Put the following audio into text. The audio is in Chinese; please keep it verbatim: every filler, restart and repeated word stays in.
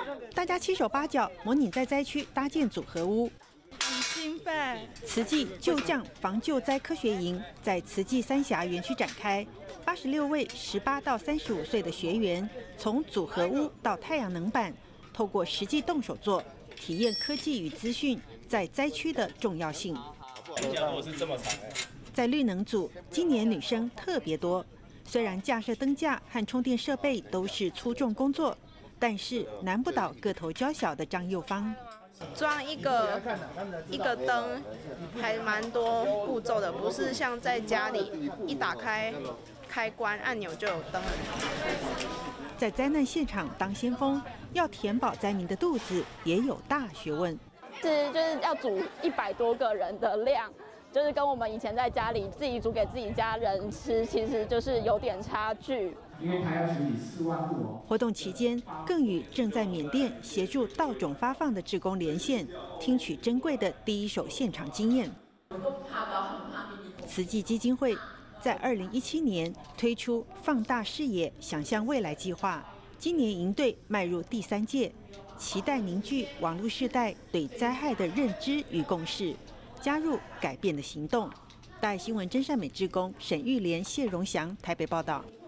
大家七手八脚模拟在灾区搭建组合屋。 很兴奋！ 慈济救降防救灾科学营在慈济三峡园区展开，八十六位十八到三十五岁的学员，从组合屋到太阳能板，透过实际动手做，体验科技与资讯在灾区的重要性。在绿能组，今年女生特别多，虽然架设灯架和充电设备都是粗重工作，但是难不倒个头娇小的张幼芳。 装一个一个灯还蛮多步骤的，不是像在家里一打开开关按钮就有灯了。 在灾难现场当先锋，要填饱灾民的肚子也有大学问。 是就是要煮一百多个人的量，就是跟我们以前在家里自己煮给自己家人吃，其实就是有点差距。 因为他要处理四万户哦。 活动期间，更与正在缅甸协助稻种发放的志工连线，听取珍贵的第一手现场经验。慈济基金会在二零一七年推出“放大视野，想象未来”计划，今年营队迈入第三届，期待凝聚网络世代对灾害的认知与共识，加入改变的行动。大爱新闻真善美志工沈玉莲、谢荣祥台北报道。